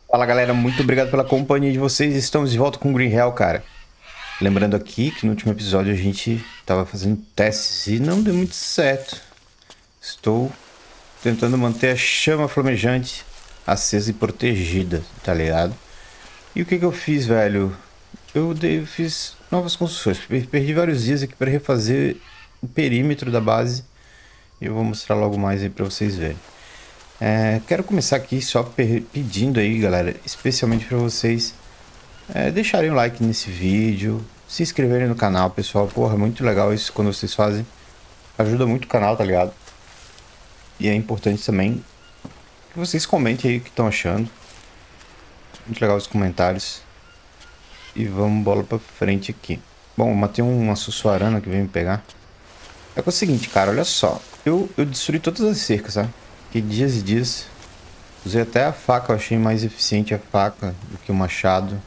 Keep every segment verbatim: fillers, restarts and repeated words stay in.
Fala galera, muito obrigado pela companhia de vocês. Estamos de volta com o Green Hell, cara. Lembrando aqui que no último episódio a gente tava fazendo testes e não deu muito certo. Estou tentando manter a chama flamejante acesa e protegida, tá ligado? E o que que eu fiz, velho? Eu, dei, eu fiz novas construções. Perdi vários dias aqui para refazer o perímetro da base. E eu vou mostrar logo mais aí para vocês verem. É, quero começar aqui só pedindo aí, galera, especialmente para vocês é, deixarem um like nesse vídeo, se inscreverem no canal, pessoal. Porra, é muito legal isso quando vocês fazem. Ajuda muito o canal, tá ligado? E é importante também que vocês comentem aí o que estão achando. Muito legal os comentários. E vamos bola pra frente aqui. Bom, eu matei uma sussuarana que veio me pegar. É que é o seguinte, cara, olha só. Eu, eu destruí todas as cercas, sabe? Fiquei dias e dias. Usei até a faca, eu achei mais eficiente a faca do que o machado.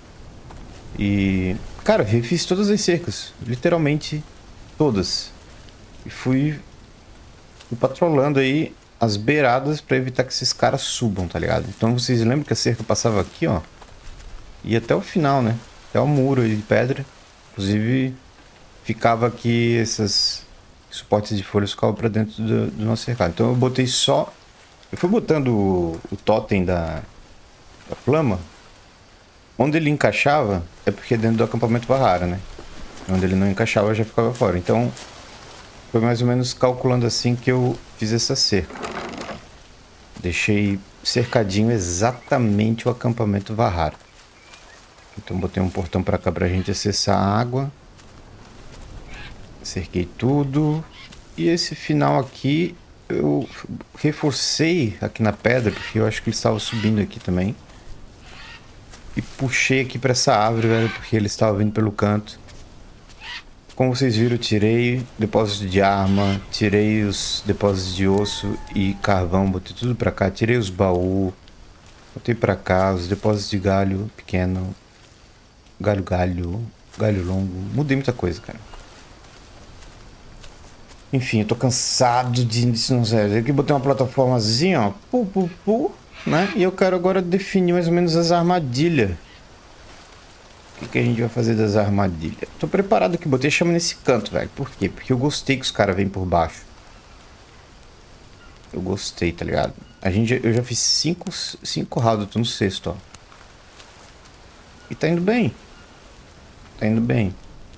E, cara, refiz todas as cercas. Literalmente todas. E fui, fui patrolando aí as beiradas pra evitar que esses caras subam, tá ligado? Então vocês lembram que a cerca passava aqui, ó. E até o final, né? Até o muro de pedra. Inclusive, ficava aqui essas suportes de folhas ficavam pra dentro do, do nosso cercado. Então eu botei só... Eu fui botando o, o totem da, da flama. Onde ele encaixava é porque é dentro do acampamento Valhalla, né? Onde ele não encaixava já ficava fora. Então foi mais ou menos calculando assim que eu fiz essa cerca. Deixei cercadinho exatamente o acampamento Valhalla. Então botei um portão pra cá pra gente acessar a água. Cerquei tudo. E esse final aqui eu reforcei aqui na pedra, porque eu acho que ele estava subindo aqui também. E puxei aqui para essa árvore, velho, porque ele estava vindo pelo canto. Como vocês viram, eu tirei depósitos de arma, tirei os depósitos de osso e carvão, botei tudo para cá. Tirei os baús, botei para cá os depósitos de galho pequeno, galho galho, galho longo. Mudei muita coisa, cara. Enfim, eu tô cansado de isso, não sei. Aqui botei uma plataformazinha, ó, pu, pu, pu, né? E eu quero agora definir mais ou menos as armadilhas. O que, que a gente vai fazer das armadilhas? Tô preparado aqui, botei chama nesse canto, velho. Por quê? Porque eu gostei que os caras vêm por baixo. Eu gostei, tá ligado? A gente, eu já fiz cinco, cinco rounds, eu tô no sexto, ó. E tá indo bem. Tá indo bem.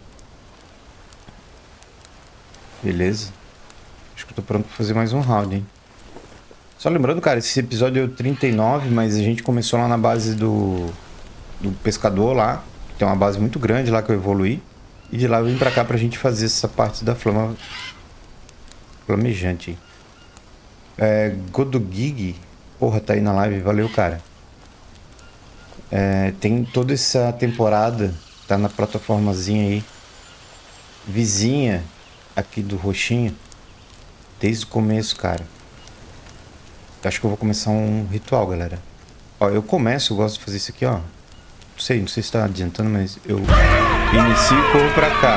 Beleza. Acho que eu tô pronto pra fazer mais um round, hein? Só lembrando, cara, esse episódio é o trinta e nove, mas a gente começou lá na base do, do pescador lá. Tem uma base muito grande lá que eu evoluí. E de lá eu vim pra cá pra gente fazer essa parte da flama flamejante. É, Godogig, porra, tá aí na live, valeu, cara. É, tem toda essa temporada, tá na plataformazinha aí. Vizinha aqui do roxinho, desde o começo, cara. Acho que eu vou começar um ritual, galera. Ó, eu começo, eu gosto de fazer isso aqui, ó. Não sei, não sei se tá adiantando, mas eu inicio e corro pra cá.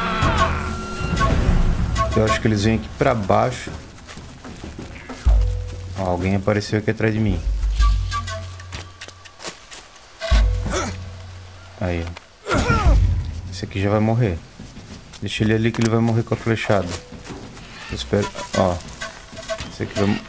Eu acho que eles vêm aqui pra baixo. Ó, alguém apareceu aqui atrás de mim. Aí, ó. Esse aqui já vai morrer. Deixa ele ali que ele vai morrer com a flechada. Eu espero... Ó. Esse aqui vai...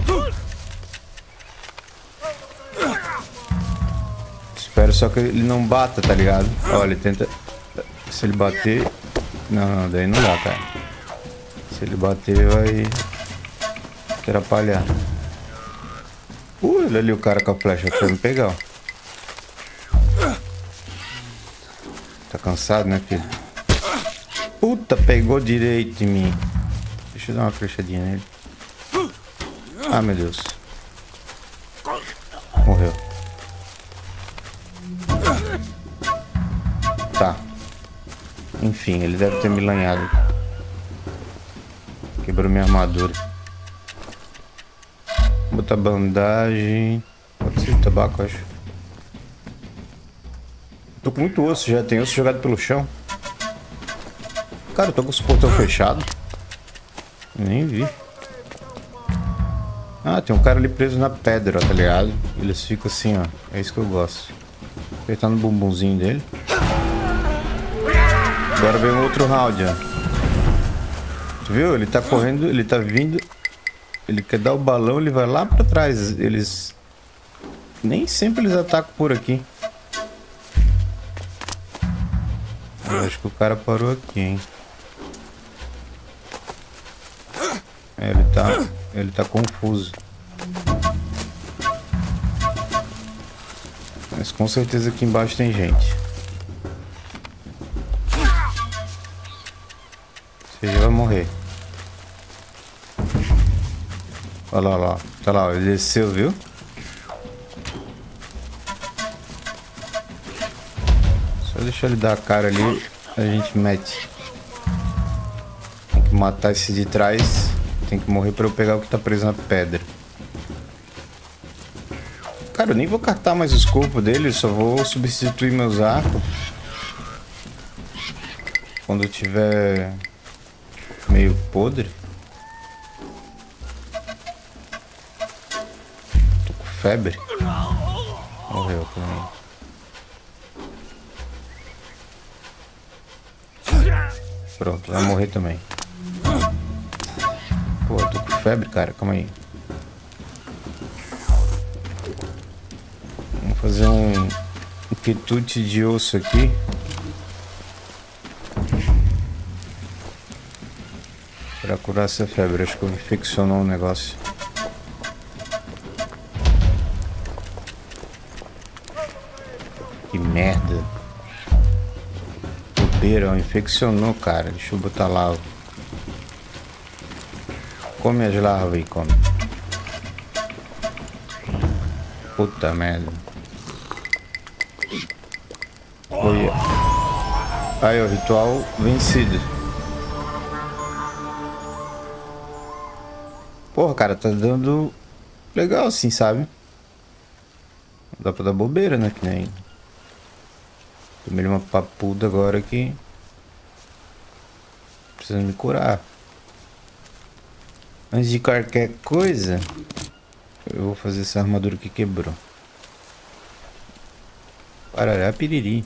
Espero só que ele não bata, tá ligado? Ó, ele tenta... Se ele bater... Não, não, daí não dá, cara. Se ele bater, vai... atrapalhar. Uh, olha ali o cara com a flecha pra me pegar, ó. Tá cansado, né, filho? Puta, pegou direito em mim. Deixa eu dar uma flechadinha nele. Ah, meu Deus. Morreu. Tá. Enfim, ele deve ter me lanhado. Quebrou minha armadura. Vou botar bandagem. Pode ser tabaco, acho. Tô com muito osso já. Tem osso jogado pelo chão. Cara, eu tô com os portão fechado. Nem vi. Ah, tem um cara ali preso na pedra, ó, tá ligado? Eles ficam assim, ó. É isso que eu gosto. Apertar no bumbumzinho dele. Agora vem um outro round, ó. Tu viu? Ele tá correndo, ele tá vindo. Ele quer dar o balão, ele vai lá pra trás. Eles... Nem sempre eles atacam por aqui. Eu acho que o cara parou aqui, hein? É, ele tá... Ele tá confuso. Mas com certeza aqui embaixo tem gente. Você já vai morrer. Olha lá, olha lá. Tá lá, ele desceu, viu? Só deixar ele dar a cara ali, a gente mete. Tem que matar esse de trás. Tem que morrer pra eu pegar o que tá preso na pedra. Cara, eu nem vou catar mais os corpos dele, só vou substituir meus arcos. Quando eu tiver meio podre. Tô com febre. Morreu também. Pronto, vai morrer também. Pô, eu tô com febre, cara. Calma aí. Vamos fazer um, um quitute de osso aqui. Pra curar essa febre. Acho que eu infeccionou um negócio. Que merda. Bobeira, infeccionou, cara. Deixa eu botar lá. Come as larvas aí, come. Puta merda. Foi. Aí, o ritual vencido. Porra, cara, tá dando legal assim, sabe? Não dá pra dar bobeira, né? Que nem. Tomei uma papuda agora que. Precisa me curar. Antes de qualquer coisa, eu vou fazer essa armadura que quebrou. Parará, piriri.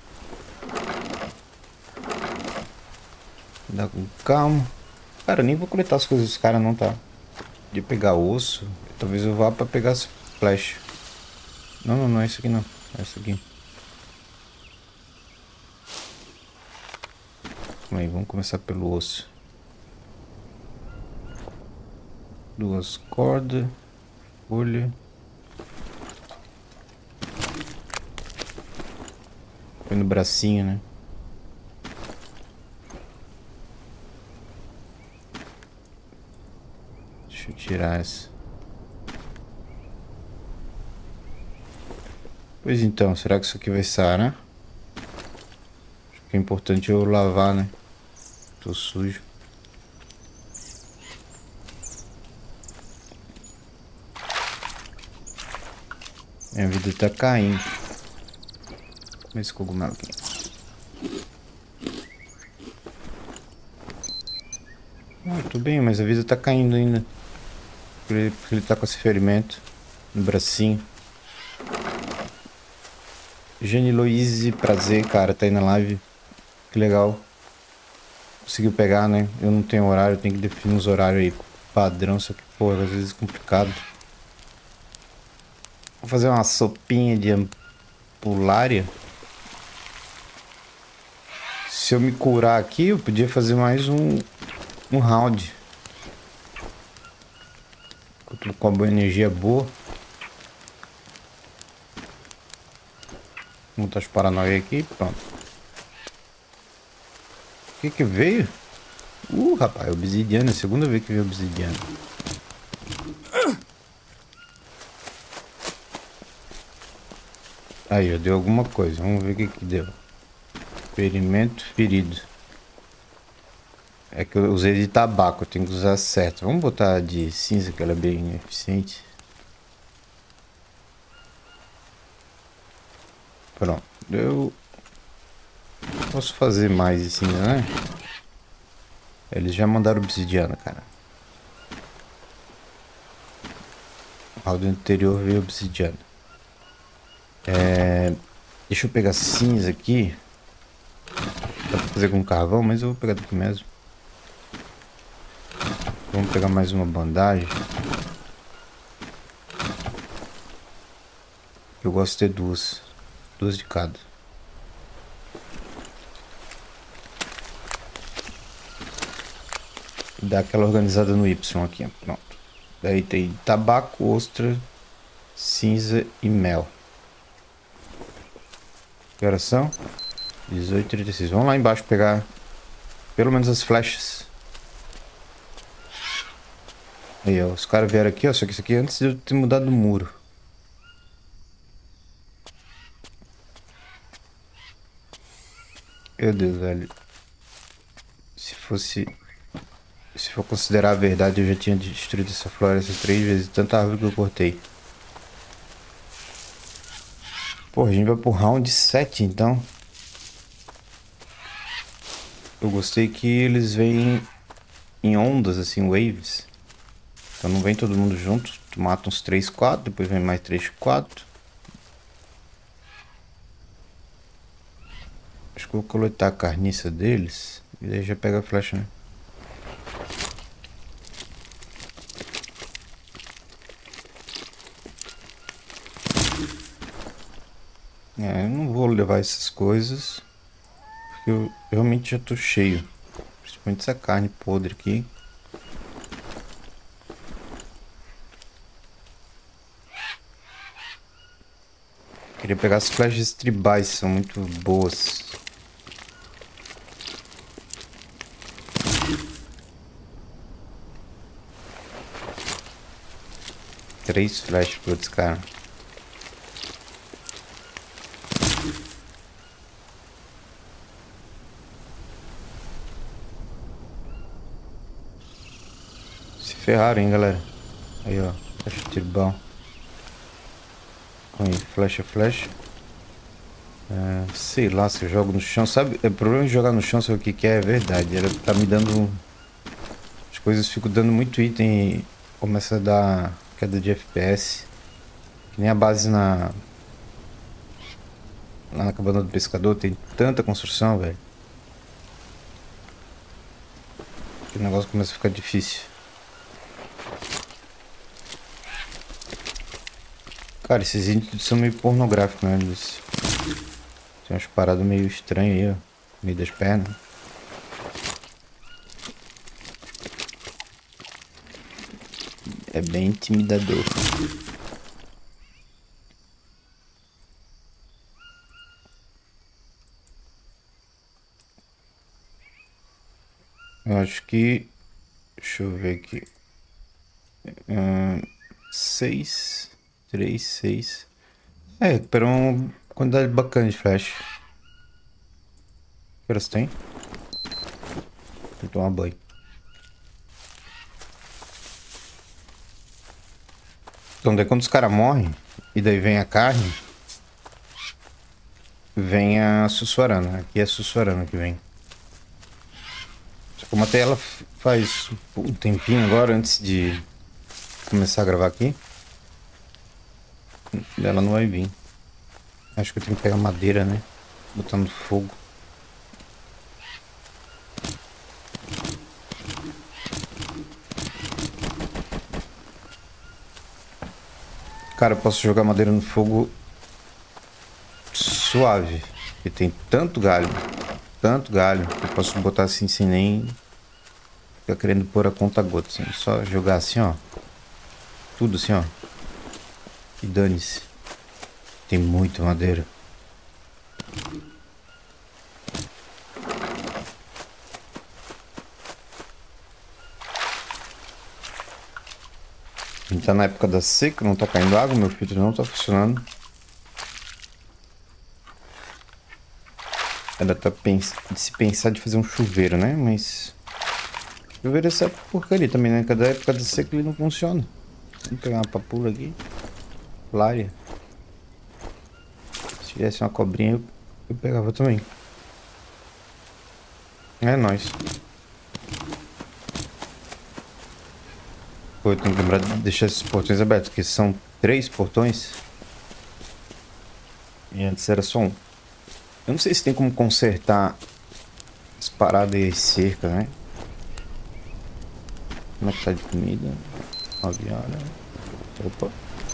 Dá com calma. Cara, eu nem vou coletar as coisas dos caras não, tá? De pegar osso. Talvez eu vá pra pegar as flechas. Não, não, não é isso aqui não. É isso aqui. Calma aí, vamos começar pelo osso. Duas cordas. Folha. Foi no bracinho, né? Deixa eu tirar essa. Pois então, será que isso aqui vai sarar? Acho que é importante eu lavar, né? Tô sujo. Minha vida tá caindo. Olha esse cogumelo aqui. Ah, tô bem, mas a vida tá caindo ainda. Porque ele, porque ele tá com esse ferimento no bracinho. Jane Louise, prazer, cara, tá aí na live. Que legal. Conseguiu pegar, né? Eu não tenho horário, eu tenho que definir uns horários aí padrão, só que, pô, às vezes é complicado. Vou fazer uma sopinha de ampulária. Se eu me curar aqui, eu podia fazer mais um, um round. Eu tô com uma boa energia boa. Vou botar as paranoia aqui, pronto. O que que veio? Uh, rapaz, obsidiana, segunda vez que veio obsidiana. Aí, ó, deu alguma coisa. Vamos ver o que que deu. Ferimento ferido. É que eu usei de tabaco, eu tenho que usar certo. Vamos botar de cinza, que ela é bem eficiente. Pronto. Eu posso fazer mais de cinza, né? Eles já mandaram obsidiana, cara. Ao do interior veio obsidiana. É... Deixa eu pegar cinza aqui. Dá pra fazer com carvão, mas eu vou pegar daqui mesmo. Vamos pegar mais uma bandagem. Eu gosto de ter duas. Duas de cada. E dá aquela organizada no Y aqui, ó. Pronto. Daí tem tabaco, ostra, cinza e mel. Que horas são? dezoito e trinta e seis. Vamos lá embaixo pegar pelo menos as flechas. Aí, ó. Os caras vieram aqui, ó. Só que isso aqui é antes de eu ter mudado o muro. Meu Deus, velho. Se fosse... Se for considerar a verdade, eu já tinha destruído essa floresta três vezes. Tanta árvore que eu cortei. Pô, a gente vai pro round sete, então. Eu gostei que eles vêm em ondas, assim, waves. Então não vem todo mundo junto. Tu mata uns três, quatro, depois vem mais três, quatro. Acho que eu vou coletar a carniça deles. E daí já pega a flecha, né? É, eu não vou levar essas coisas. Porque eu realmente já tô cheio. Principalmente essa carne podre aqui. Queria pegar as flechas tribais, são muito boas. Três flechas para esse cara. Se ferraram, hein, galera. Aí, ó. Flecha tribal. Aí, flecha, flecha. É, sei lá se eu jogo no chão. Sabe, o problema de jogar no chão, sabe o que que é? É verdade. Ela tá me dando... As coisas ficam dando muito item e começa a dar queda de F P S. Que nem a base na... Lá na cabana do pescador tem tanta construção, velho. Que o negócio começa a ficar difícil. Cara, esses índios são meio pornográficos, né? Eles... Tem umas paradas meio estranhas aí, ó. No meio das pernas. É bem intimidador. Eu acho que... Deixa eu ver aqui. Hum, seis... Três, seis... É, recuperou uma quantidade bacana de flash. Que horas tem? Vou tomar banho. Então daí quando os caras morrem, e daí vem a carne, vem a sussurana. Aqui é a sussurana que vem. Só que eu matei ela faz um tempinho agora, antes de começar a gravar aqui. Ela não vai vir. Acho que eu tenho que pegar madeira, né? Botar no fogo. Cara, eu posso jogar madeira no fogo suave. Porque tem tanto galho. Tanto galho. Que eu posso botar assim sem nem ficar querendo pôr a conta gota. Assim. Só jogar assim, ó. Tudo assim, ó. E dane-se. Tem muita madeira. A gente tá na época da seca, não tá caindo água, meu filtro não tá funcionando. Era tá pens de se pensar de fazer um chuveiro, né? Mas... Chuveiro é essa porcaria também, né? Cada época da seca ele não funciona. Vamos pegar uma papula aqui. Lária. Se tivesse uma cobrinha, eu, eu pegava também. É nóis. Pô, eu tenho que lembrar de deixar esses portões abertos, porque são três portões. E antes era só um. Eu não sei se tem como consertar as paradas e as cercas, né? Como é que tá de comida? nove horas. Opa.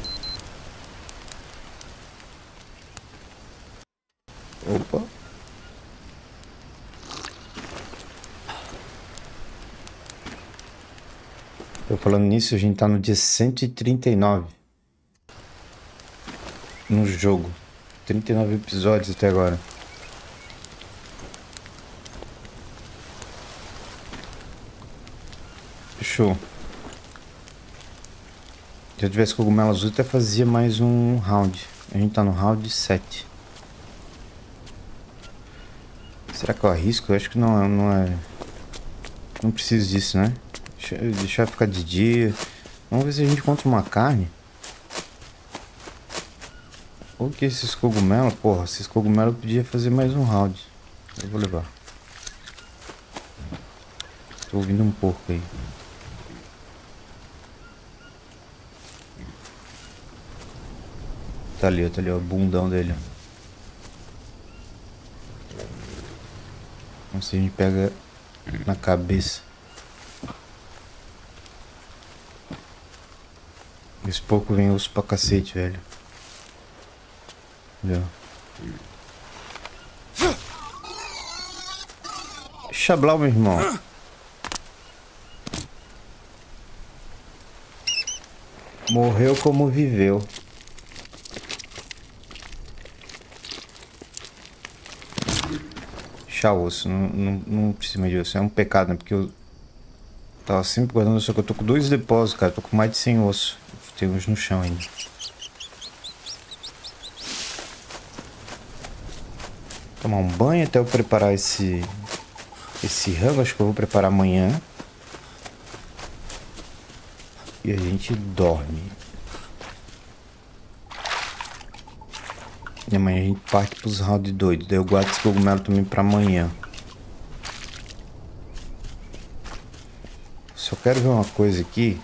Opa. Tô falando nisso, a gente tá no dia cento e trinta e nove. No jogo. trinta e nove episódios até agora. Fechou. Se eu tivesse cogumelo azul, até fazia mais um round. A gente tá no round sete. Será que eu arrisco? Eu acho que não, não é... Não preciso disso, né? Deixa, deixar ficar de dia. Vamos ver se a gente encontra uma carne. Ou que esses cogumelos... Porra, esses cogumelos eu podia fazer mais um round. Eu vou levar. Tô ouvindo um porco aí. Tá ali, tá ali, ó, o bundão dele. Vamos ver se a gente pega na cabeça. Esse porco vem osso pra cacete, velho. Entendeu? Xablau, meu irmão. Morreu como viveu. Chá osso, não, não, não precisa mais de osso. É um pecado, né? Porque eu tava sempre guardando, só que eu tô com dois depósitos, cara. Tô com mais de cem ossos. Tem uns no chão ainda. Tomar um banho até eu preparar esse esse rango. Acho que eu vou preparar amanhã. E a gente dorme. E amanhã a gente parte pros round doidos. Daí eu guardo esse cogumelo também pra amanhã. Só quero ver uma coisa aqui.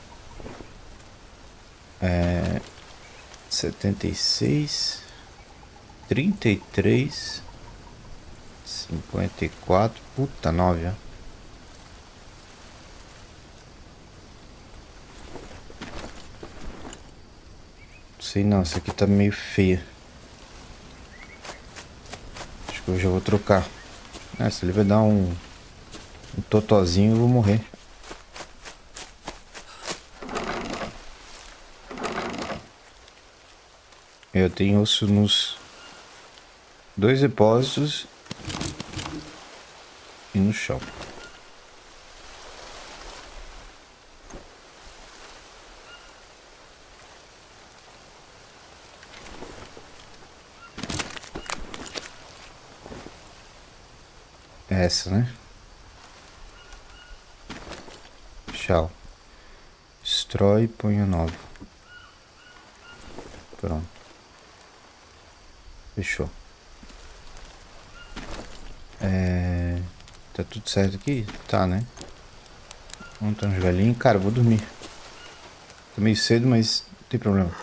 É... setenta e seis... trinta e três... cinquenta e quatro... Puta, nove, ó. Sei não, essa aqui tá meio feia. Acho que eu já vou trocar. É, se ele vai dar um... Um totozinho, eu vou morrer. Eu tenho osso nos dois depósitos e no chão. É essa, né? Tchau. Destrói e põe a nova. Pronto. Fechou. É... Tá tudo certo aqui? Tá, né? Vamos ter uns velhinhos. Cara, eu vou dormir. Tô meio cedo, mas não tem problema.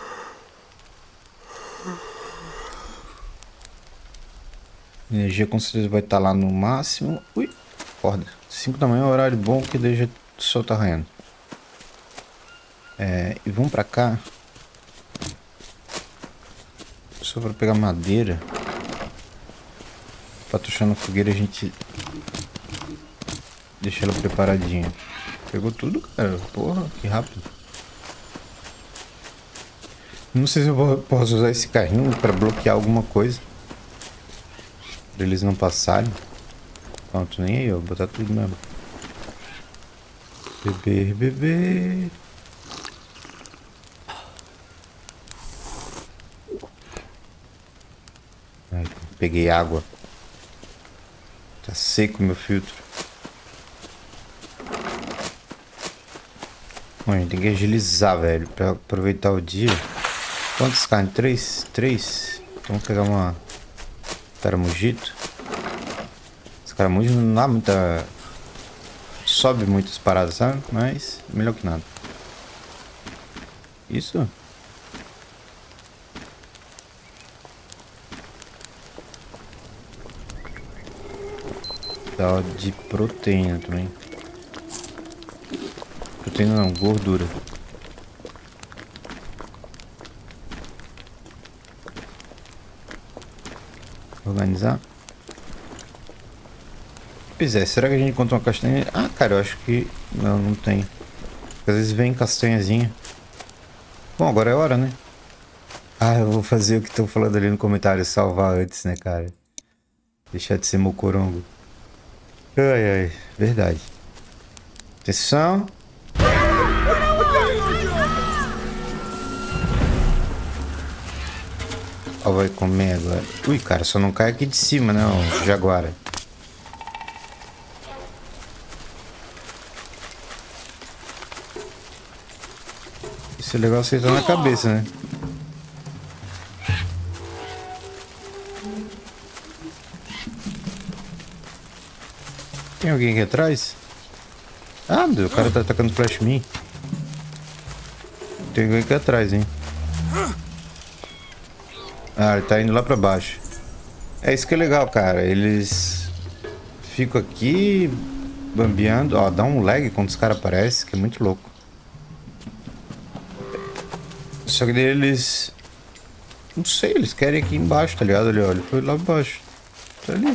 A energia com certeza vai estar lá no máximo. Ui, acorda. cinco da manhã é um horário bom, que daí já o sol tá raiando. É, e vamos pra cá. Só pra pegar madeira. Pra tochar na fogueira a gente deixa ela preparadinha. Pegou tudo, cara. Porra, que rápido. Não sei se eu vou, posso usar esse carrinho pra bloquear alguma coisa. Pra eles não passarem. Pronto, nem aí, ó. Vou botar tudo mesmo. Beber, beber. Ai, peguei água. Tá seco meu filtro. Bom, a gente tem que agilizar, velho, pra aproveitar o dia. Quantas carnes? Três? Três? Então vamos pegar uma caramujito. Esse caramujito não dá muita... Sobe muitas paradas, sabe? Mas melhor que nada. Isso? Dá de proteína também. Proteína não, gordura. Organizar. Pois é, será que a gente encontra uma castanha? Ah, cara, eu acho que... Não, não tem. Às vezes vem castanhazinha. Bom, agora é hora, né? Ah, eu vou fazer o que estão falando ali no comentário. Salvar antes, né, cara? Deixar de ser mocorongo. Ai, ai, verdade. Atenção. Ó, vai comer agora. Ui, cara, só não cai aqui de cima, né, o jaguara. Isso é legal acertar na cabeça, né? Tem alguém aqui atrás? Ah, meu Deus, o cara tá atacando flash em mim. Tem alguém aqui atrás, hein? Ah, ele tá indo lá pra baixo. É isso que é legal, cara. Eles ficam aqui bambeando. Ó, dá um lag quando os caras aparecem, que é muito louco. Só que eles... Não sei, eles querem aqui embaixo, tá ligado? Olha, olha, foi lá embaixo. Tá ali.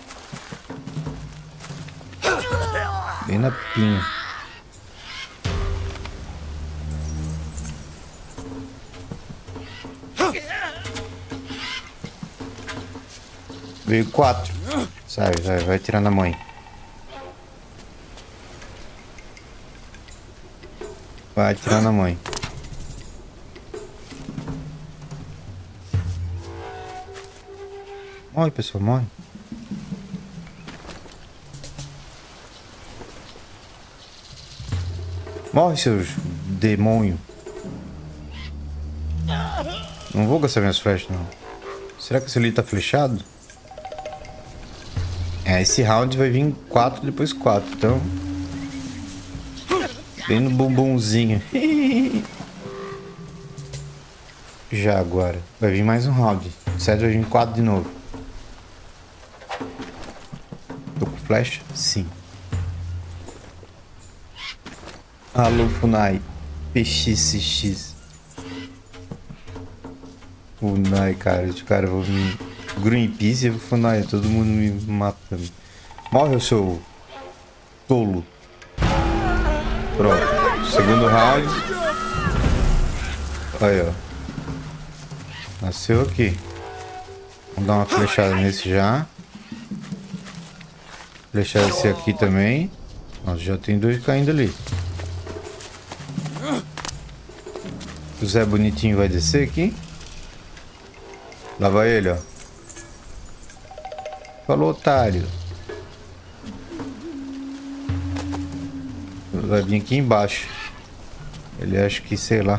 Bem na pinha. Veio quatro. Sai, vai, vai tirar na mãe. Vai tirar na mãe. Morre, pessoal, morre. Morre, seus demônios. Não vou gastar minhas flechas, não. Será que esse ali tá flechado? É, esse round vai vir quatro, depois quatro, então... Bem no bumbumzinho. Já agora. Vai vir mais um round. Certo, vai vir quatro de novo. Tô com flecha? Sim. Alô, Funai. P X C X. Funai, cara. Os caras vão me... Greenpeace e Funai. Todo mundo me matando. Morre, o seu... tolo. Pronto. Segundo round. Aí, ó. Nasceu aqui. Vamos dar uma flechada nesse já. Flechar esse aqui também. Nossa, já tem dois caindo ali. O Zé Bonitinho vai descer aqui. Lá vai ele, ó. Falou, otário. Vai vir aqui embaixo. Ele acha que, sei lá.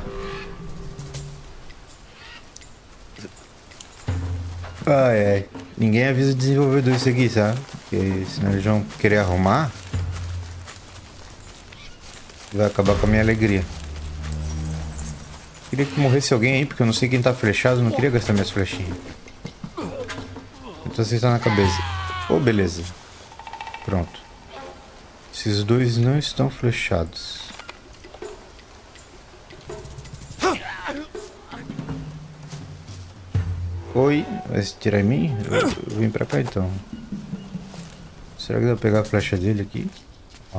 Ai, ai. Ninguém avisa o desenvolvedor isso aqui, sabe? Porque senão eles vão querer arrumar. Vai acabar com a minha alegria. Queria que morresse alguém aí, porque eu não sei quem tá flechado. Eu não queria gastar minhas flechinhas. Então vocês estão na cabeça. Oh, beleza. Pronto. Esses dois não estão flechados. Oi, vai se tirar em mim? Eu, eu vim pra cá então. Será que dá pra pegar a flecha dele aqui? Ó.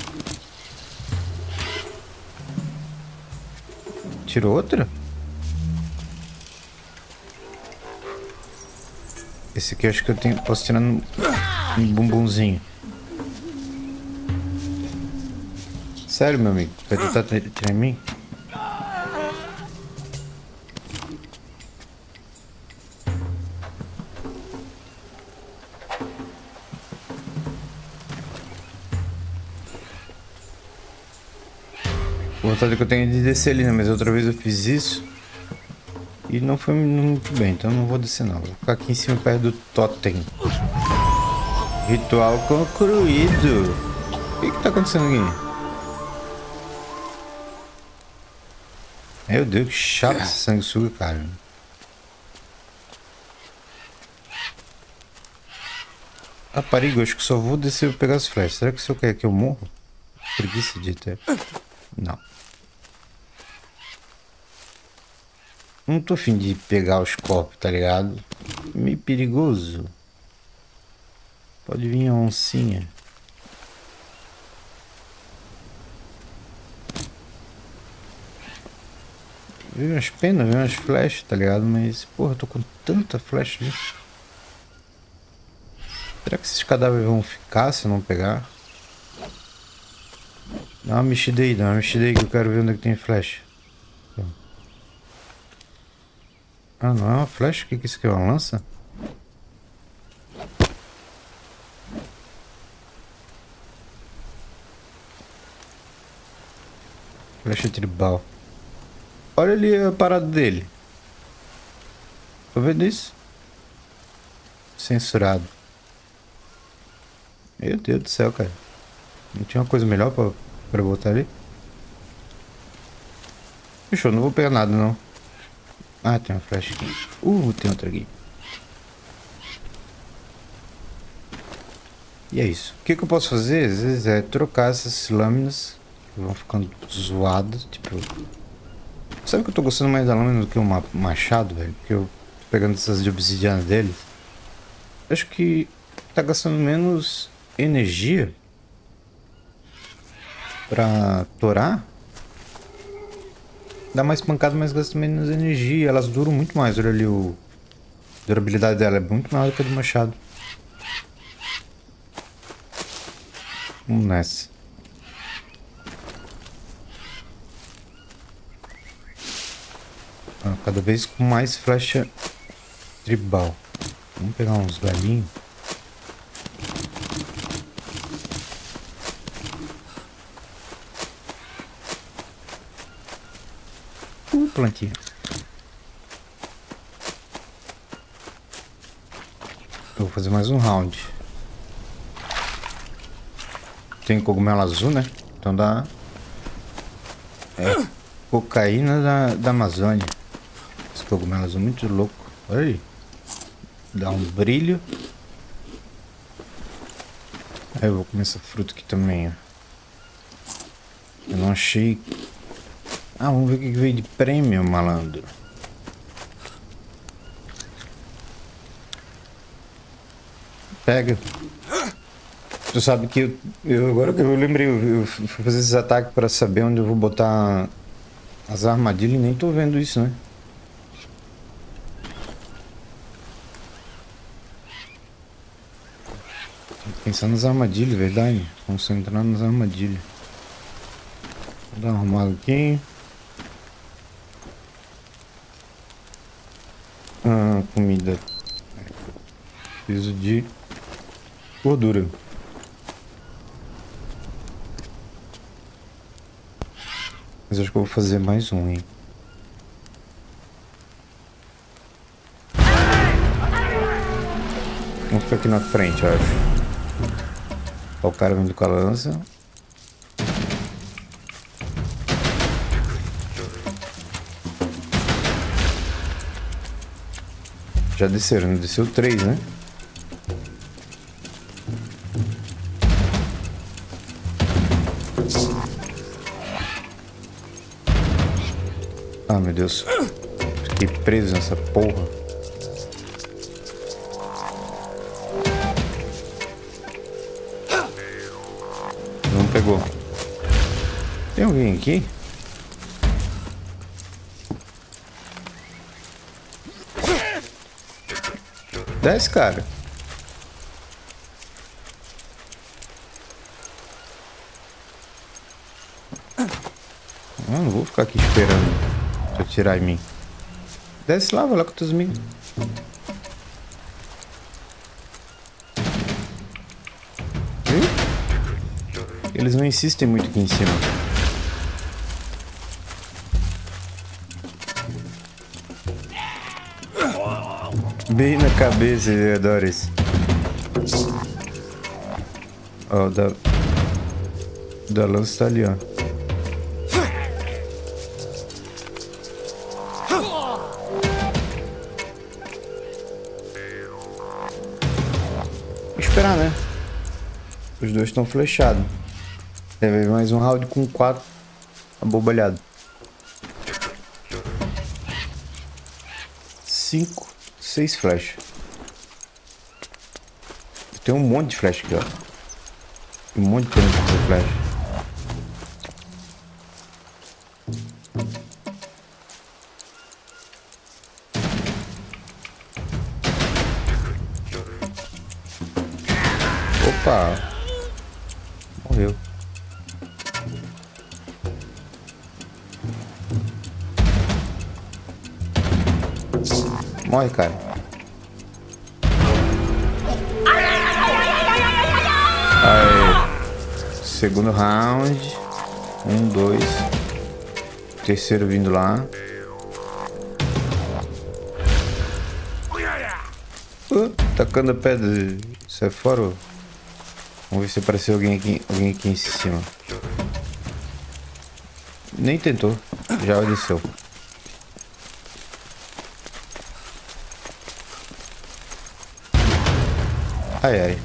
Tirou outra? Esse aqui eu acho que eu tenho, posso tirar no, no bumbumzinho. Sério, meu amigo? Vai tentar tirar em mim? A vontade que eu tenho de descer ali, né? Mas outra vez eu fiz isso e não foi muito bem, então não vou descer não. Vou ficar aqui em cima perto do totem. Ritual concluído. O que que tá acontecendo aqui? Meu Deus, que chato esse sanguessuga, cara. Rapariga, acho que só vou descer e pegar as flechas. Será que se eu cair aqui eu morro? Preguiça de ter. Não. Não tô afim de pegar os corpos, tá ligado? Meio perigoso. Pode vir a oncinha. Veio umas penas, veio umas flechas, tá ligado? Mas, porra, eu tô com tanta flecha ali. Será que esses cadáveres vão ficar se eu não pegar? Dá uma mexida aí, dá uma mexida aí que eu quero ver onde é que tem flecha. Ah, não é uma flecha? O que que é isso aqui? É uma lança? Flecha tribal. Olha ali a parada dele. Tô vendo isso? Censurado. Meu Deus do céu, cara. Não tinha uma coisa melhor pra, pra botar ali? Fechou, não vou pegar nada não. Ah, tem uma flecha aqui. Uh, tem outra aqui. E é isso. O que, que eu posso fazer? Às vezes é trocar essas lâminas que vão ficando zoadas. Tipo... Sabe que eu tô gostando mais da lâmina do que o machado, velho? Porque eu tô pegando essas de obsidiana deles. Acho que tá gastando menos energia pra torar. Dá mais pancada, mas gasta menos energia. Elas duram muito mais. Olha ali, o... a durabilidade dela é muito maior do que a do machado. Vamos nessa. Ah, cada vez com mais flecha tribal. Vamos pegar uns galinhos. Uh, plantinha. Eu vou fazer mais um round. Tem cogumelo azul, né? Então dá... É cocaína da, da Amazônia. Esse cogumelo azul é muito louco. Olha aí. Dá um brilho. Aí eu vou comer essa fruta aqui também, ó. Eu não achei... Ah, vamos ver o que veio de prêmio, malandro. Pega. Tu sabe que eu, eu agora que eu lembrei, eu, eu fui fazer esses ataques para saber onde eu vou botar as armadilhas e nem tô vendo isso, né? Pensar nas armadilhas, verdade? Concentrar nas armadilhas. Vou dar uma arrumada aqui. Ah, comida. Preciso de gordura. Mas acho que eu vou fazer mais um, hein? Vamos ficar aqui na frente, eu acho. Ó, o cara vindo com a lança. Já desceram, né? Desceu três, né? Ah, meu Deus. Fiquei preso nessa porra. Não pegou. Tem alguém aqui? Desce, cara. Ah, não vou ficar aqui esperando pra tirar em mim. Desce lá, vai lá com teus amigos. Viu? Eles não insistem muito aqui em cima. Bem na cabeça, eu adoro isso. Ó, o da... da lança tá ali, ó. que esperar, né? Os dois estão flechados. Deve haver mais um round com quatro abobalhados. Cinco, seis flechas. Tem um monte de flecha aqui, ó. Um monte de tempo pra fazer flecha. Opa! Morreu. Morre, cara. Aí. Segundo round. Um, dois. Terceiro vindo lá. Uh, tacando a pedra. Sai fora. Vamos ver se apareceu alguém aqui, alguém aqui em cima. Nem tentou. Já desceu. Ai, ai.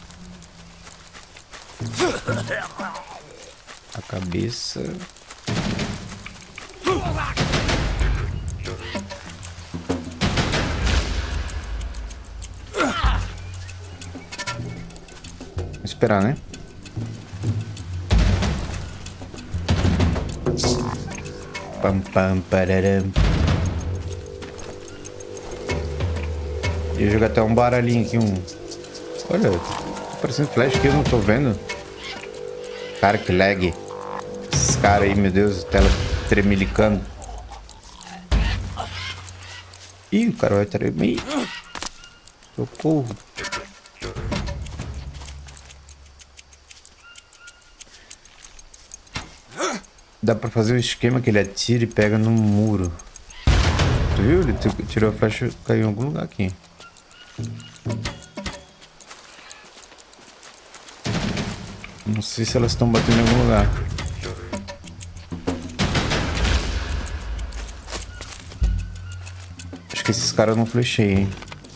A cabeça. Vou esperar, né? Pam, pam, pararam. Ia jogar até um baralhinho aqui, um... Olha, tá parecendo flash que eu não tô vendo. Cara, que lag. Esses caras aí, meu Deus, tela tremelicando. Ih, o cara vai tremer. Socorro. Dá pra fazer um esquema que ele atira e pega no muro. Tu viu? Ele tirou a flecha e caiu em algum lugar aqui. Não sei se elas estão batendo em algum lugar. Acho que esses caras não flechei, hein?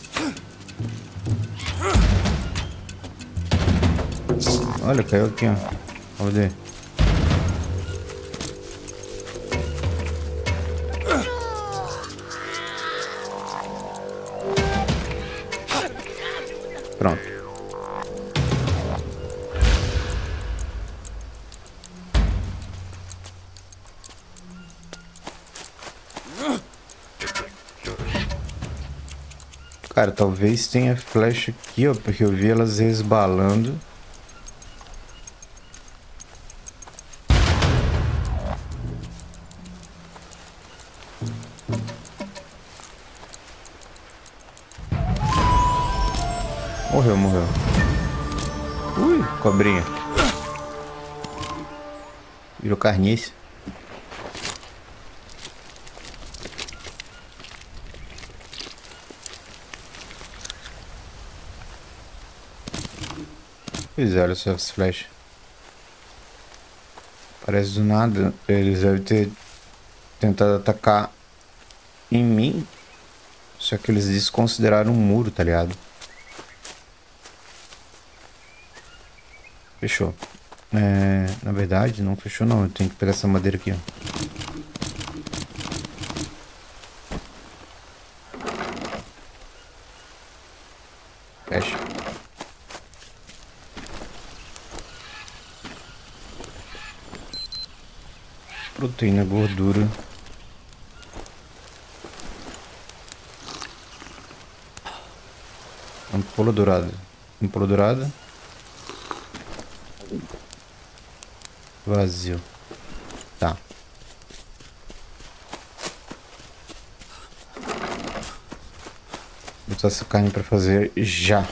Olha, caiu aqui, ó. Vamos ver. Pronto. Cara, talvez tenha flecha aqui, ó, porque eu vi elas resbalando. Morreu, morreu. Ui, cobrinha. Virou carniça. Pois é, olha só as flechas. Parece do nada. Eles devem ter tentado atacar em mim. Só que eles desconsideraram um muro, tá ligado? Fechou. É, na verdade, não fechou não. Eu tenho que pegar essa madeira aqui, ó. Fecha. Proteína, gordura. Ampola dourada. Ampola dourada. Vazio. Tá. Vou botar essa carne pra fazer já.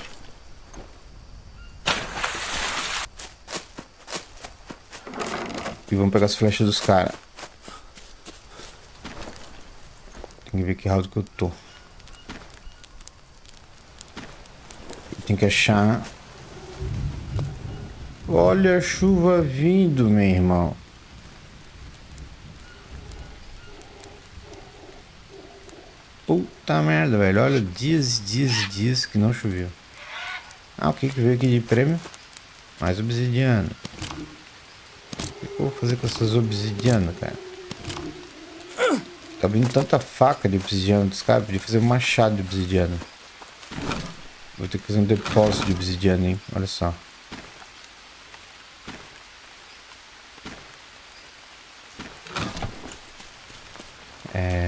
E vamos pegar as flechas dos caras. Tem que ver que round que eu tô. Tem que achar... Olha a chuva vindo, meu irmão. Puta merda, velho. Olha, dias e dias e dias que não choveu. Ah, o que que veio aqui de prêmio? Mais obsidiana. O que que eu vou fazer com essas obsidianas, cara? Tá vindo tanta faca de obsidiana dos caras. Podia fazer um machado de obsidiana. Vou ter que fazer um depósito de obsidiana, hein? Olha só. É...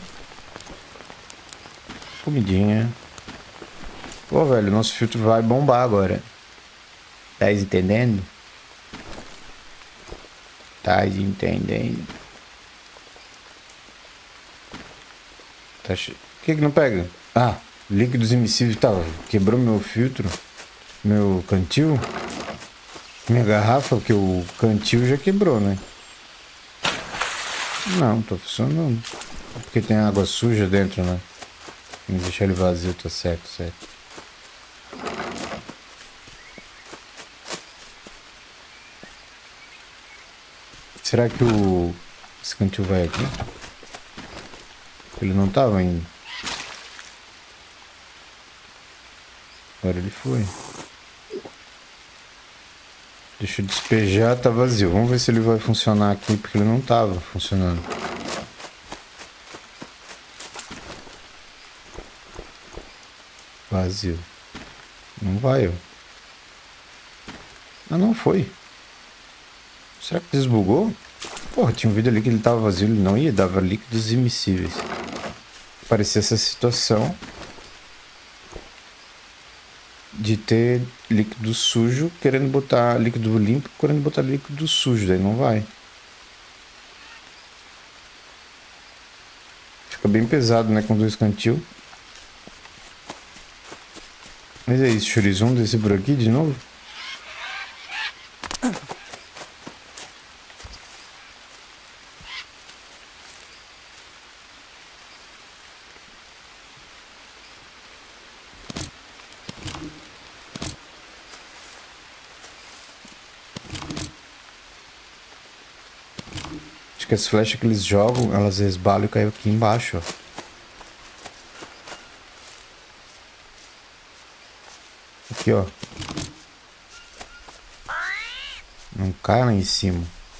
Comidinha. Pô, velho, nosso filtro vai bombar agora. Tá entendendo? Tá entendendo? Tá che... O que que não pega? Ah, líquidos emissíveis, tá, quebrou meu filtro, meu cantil, minha garrafa, porque o cantil já quebrou, né? Não, tá funcionando. Porque tem água suja dentro, né? Tem que deixar ele vazio, tá certo, certo. Será que o... esse cantil vai aqui? Ele não tava indo. Agora ele foi. Deixa eu despejar, tá vazio. Vamos ver se ele vai funcionar aqui, porque ele não tava funcionando. Vazio. Não vai, ó. Ah, não foi. Será que desbugou? Porra, tinha um vídeo ali que ele tava vazio, ele não ia, dava líquidos imissíveis. Parecia essa situação de ter líquido sujo querendo botar líquido limpo, querendo botar líquido sujo, daí não vai. Fica bem pesado, né, com dois cantil. Mas é isso, Chorizum, descer por aqui de novo. Acho que as flechas que eles jogam, elas resbalam e caem aqui embaixo, ó. Aqui, ó. Não cai lá em cima.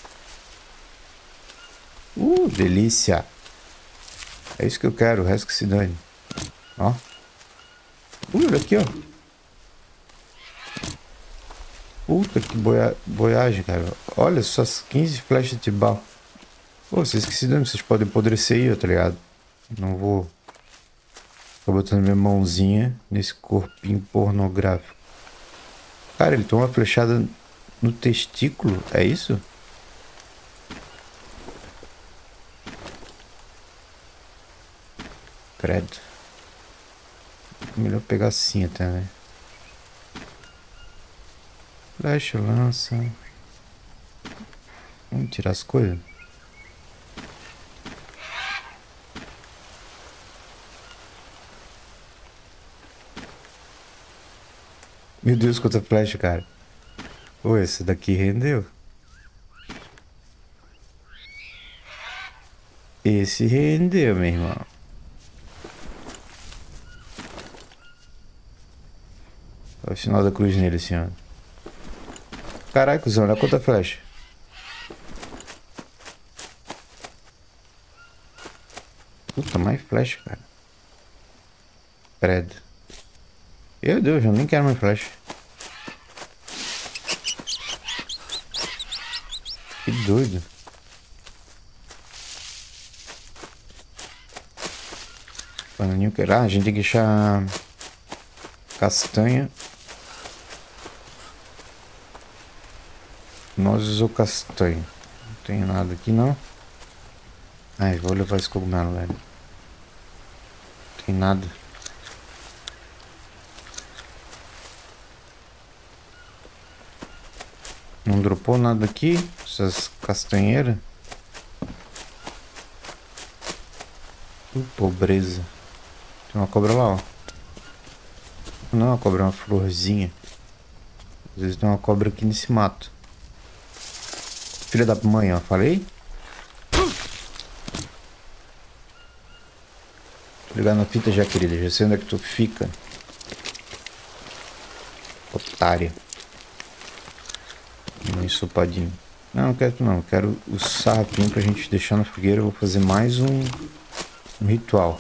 Uh, delícia. É isso que eu quero, o resto que se dane. Ó. Uh, olha aqui, ó. Puta que boia... boiagem, cara. Olha só as quinze flechas de bala. Pô, vocês que se dane, vocês podem apodrecer aí, ó, tá ligado? Não vou ficar botando minha mãozinha nesse corpinho pornográfico. Cara, ele toma uma flechada no testículo, é isso? Credo. Melhor pegar assim até, né? Flecha, lança. Vamos tirar as coisas. Meu Deus, quanta flecha, cara. Pô, esse daqui rendeu. Esse rendeu, meu irmão. Olha o sinal da cruz nele, senhor. Caralho, cuzão, olha quanta flecha. Puta, mais flecha, cara. Credo. Meu Deus, eu nem quero mais flecha. Que doido. Bananinho que... Ah, a gente tem que deixar castanha. Nozes ou castanha? Não tem nada aqui, não. Ai, vou levar esse cogumelo, velho. Não tem nada. Não dropou nada aqui. Essas castanheiras. Que pobreza. Tem uma cobra lá, ó. Não, a cobra é uma florzinha. Às vezes tem uma cobra aqui nesse mato. Filha da mãe, ó. Falei? Tô ligado na fita já, querida. Já sei onde é que tu fica. Otária. Um ensopadinho. Não, não quero não. Quero o sarrapinho pra gente deixar na fogueira. Eu vou fazer mais um, um ritual.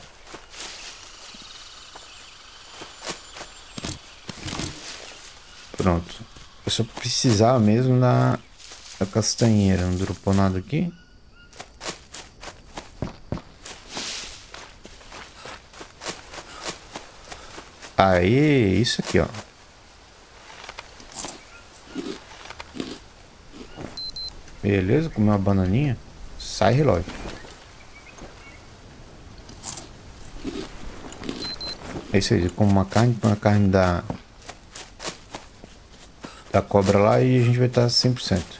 Pronto. Eu só precisava mesmo da, da castanheira. Não dropou nada aqui. Aí, isso aqui, ó. Beleza, comer uma bananinha. Sai relógio. É isso aí, como uma carne, com a carne da da cobra lá e a gente vai estar cem por cento.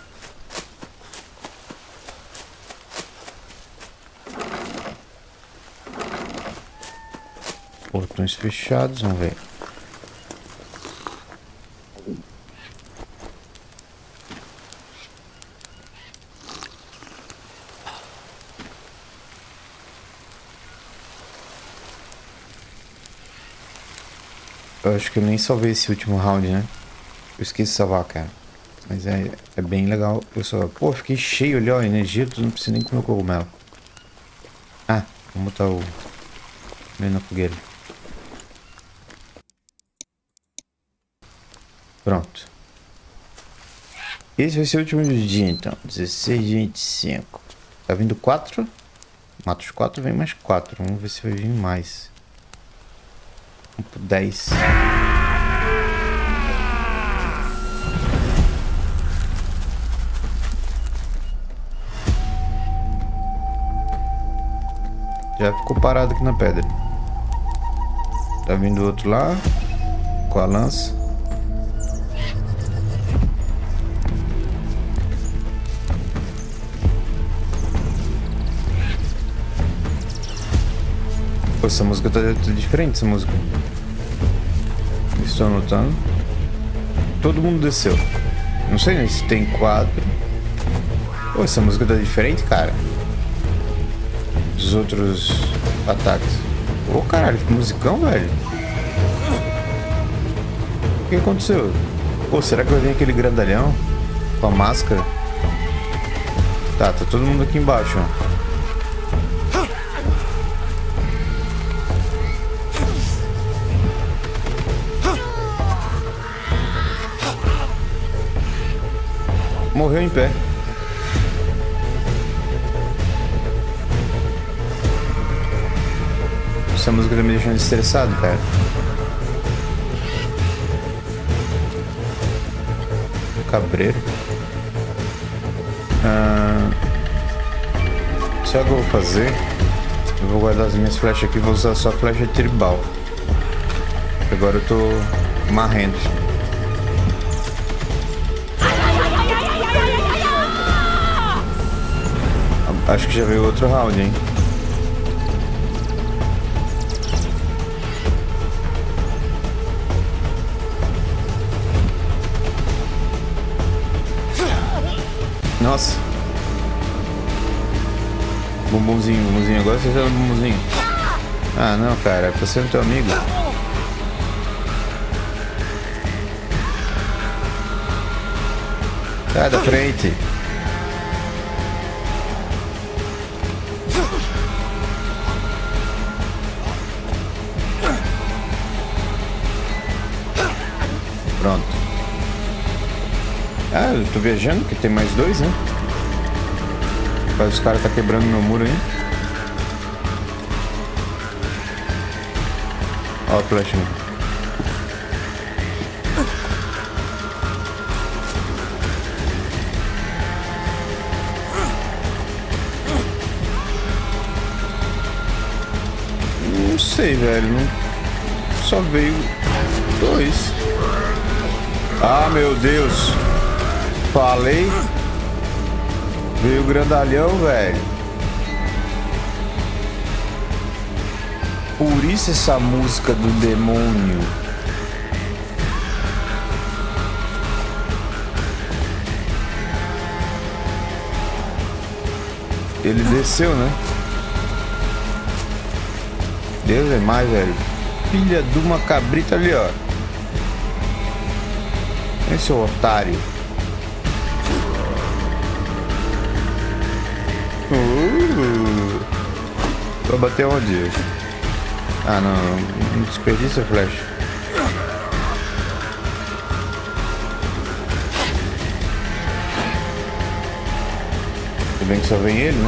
Portões fechados, vamos ver. Eu acho que eu nem salvei esse último round, né? Eu esqueci de salvar, cara. Mas é, é bem legal. Eu só... Pô, fiquei cheio ali, ó. Energia, tu não precisa nem comer o cogumelo. Ah, vamos botar o... meio na fogueira. Pronto. Esse vai ser o último dia, então. dezesseis, vinte e cinco. Tá vindo quatro. Mata os quatro, vem mais quatro. Vamos ver se vai vir mais. Vamos pro dez. Já ficou parado aqui na pedra. Tá vindo outro lá. Com a lança. Pô, essa música tá, tá diferente, essa música. Estou anotando. Todo mundo desceu. Não sei nem se tem quatro. Pô, essa música tá diferente, cara. Dos outros ataques. Ô, caralho, que musicão, velho. O que aconteceu? Pô, será que vai vir aquele grandalhão com a máscara? Tá, tá todo mundo aqui embaixo, ó. Morreu em pé. Essa música tá me deixando estressado, cara. Cabreiro. Ah, sabe o que eu vou fazer? Eu vou guardar as minhas flechas aqui e vou usar só flecha tribal. Agora eu tô marrendo. Acho que já veio outro round, hein? Nossa. Bumbumzinho, bumbumzinho. Agora você tá no bumbumzinho. Ah, não, cara. É pra ser teu amigo. Sai da frente. Pronto. Ah, eu tô viajando, que tem mais dois, né? Mas os caras tá quebrando meu muro aí. Ó o flash aí. Não sei, velho. Não... Só veio dois. Ah, meu Deus. Falei. Veio o grandalhão, velho. Por isso essa música do demônio. Ele desceu, né? Deus é mais, velho. Filha de uma cabrita ali, ó. Esse é o otário. Uh, vai bater onde? Ah, não. Não desperdiça a flecha. Tudo bem que só vem ele, né?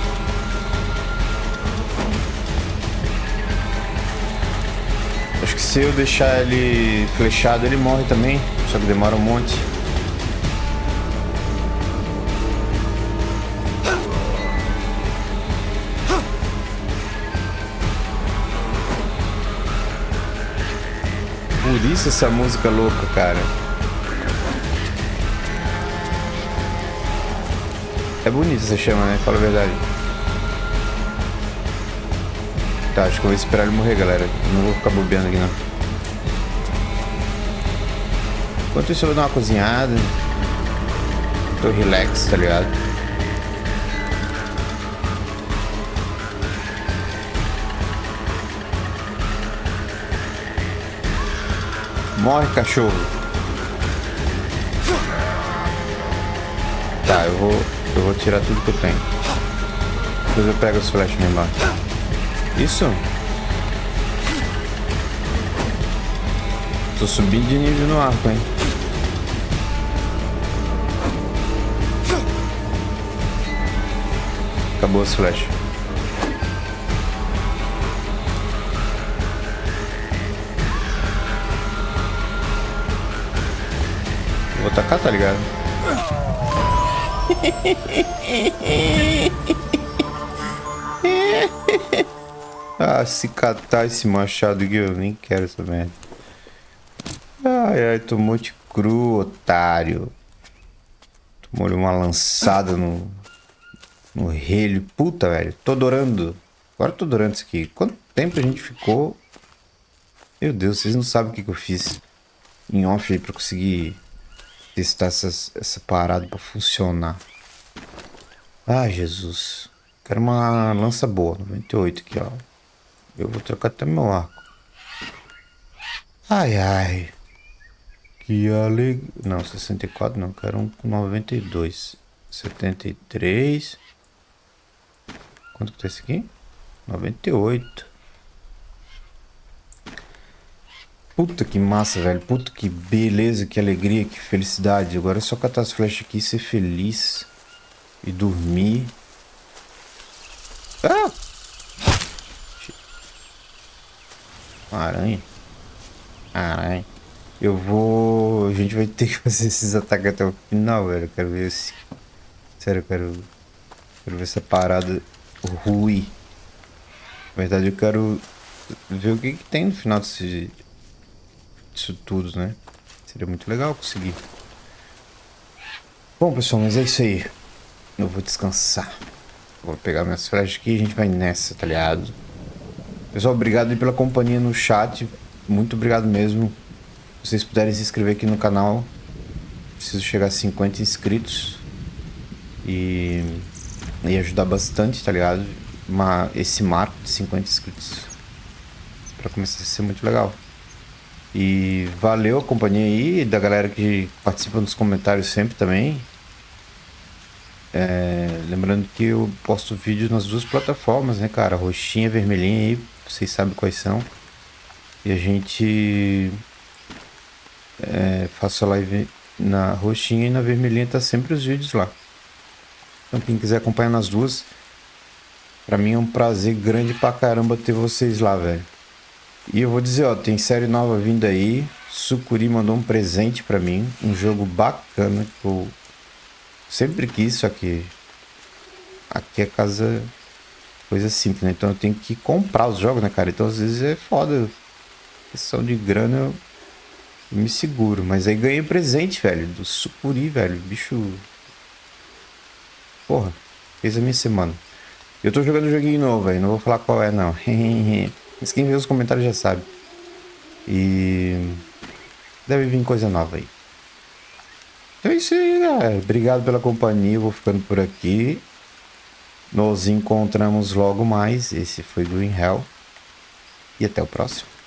Acho que se eu deixar ele flechado, ele morre também. Só que demora um monte. Por isso essa música louca, cara. É bonito você chama, né? Fala a verdade. Tá, acho que eu vou esperar ele morrer, galera. Não vou ficar bobeando aqui, não. Enquanto isso, eu vou dar uma cozinhada. Tô relax, tá ligado? Morre, cachorro. Tá, eu vou, eu vou tirar tudo que eu tenho. Depois eu pego os flash lá embaixo. Isso? Tô subindo de nível no arco, hein? Acabou as flechas. Vou tacar, tá ligado? Ah, se catar esse machado aqui, eu nem quero essa merda. Ai, ai, tomou de cru, otário. Tomou uma lançada no, no relho. Puta, velho. Tô adorando. Agora eu tô adorando isso aqui. Quanto tempo a gente ficou? Meu Deus, vocês não sabem o que, que eu fiz em off aí pra conseguir testar essas, essa parada pra funcionar. Ah, Jesus. Quero uma lança boa. noventa e oito aqui, ó. Eu vou trocar até meu arco. Ai, ai. Que alegria. Não, sessenta e quatro não. Quero um com noventa e dois. setenta e três. Quanto que tá esse aqui? noventa e oito. Puta que massa, velho. Puta que beleza, que alegria, que felicidade. Agora é só catar as flechas aqui e ser feliz. E dormir. Ah! Aranha. Aranha. Eu vou... A gente vai ter que fazer esses ataques até o final, velho. Eu quero ver se... Sério, eu quero... Quero ver essa parada ruim. Na verdade, eu quero ver o que, que tem no final desse... disso tudo, né? Seria muito legal conseguir. Bom, pessoal, mas é isso aí. Eu vou descansar. Vou pegar minhas flechas aqui e a gente vai nessa, tá ligado? Pessoal, obrigado aí pela companhia no chat. Muito obrigado mesmo. Se vocês puderem se inscrever aqui no canal. Preciso chegar a cinquenta inscritos. E, e ajudar bastante, tá ligado? Uma, esse marco de cinquenta inscritos. Pra começar a ser muito legal. E valeu a companhia aí. Da galera que participa nos comentários sempre também. É, lembrando que eu posto vídeo nas duas plataformas, né, cara? Roxinha e vermelhinha aí, vocês sabem quais são. E a gente é, faço a live na roxinha e na vermelhinha, tá sempre os vídeos lá. Então quem quiser acompanhar nas duas, pra mim é um prazer grande pra caramba ter vocês lá, velho. E eu vou dizer, ó, tem série nova vindo aí. Sucuri mandou um presente pra mim, um jogo bacana que eu sempre quis, só que aqui é casa coisa simples, né? Então eu tenho que comprar os jogos, né, cara? Então às vezes é foda. Questão de grana eu, eu me seguro. Mas aí ganhei presente, velho, do Sucuri, velho. Bicho. Porra, fez a minha semana. Eu tô jogando um joguinho novo, velho. Não vou falar qual é, não. Mas quem vê os comentários já sabe. E deve vir coisa nova aí. Então é isso aí, galera. Obrigado pela companhia. Vou ficando por aqui. Nos encontramos logo mais. Esse foi Green Hell. E até o próximo.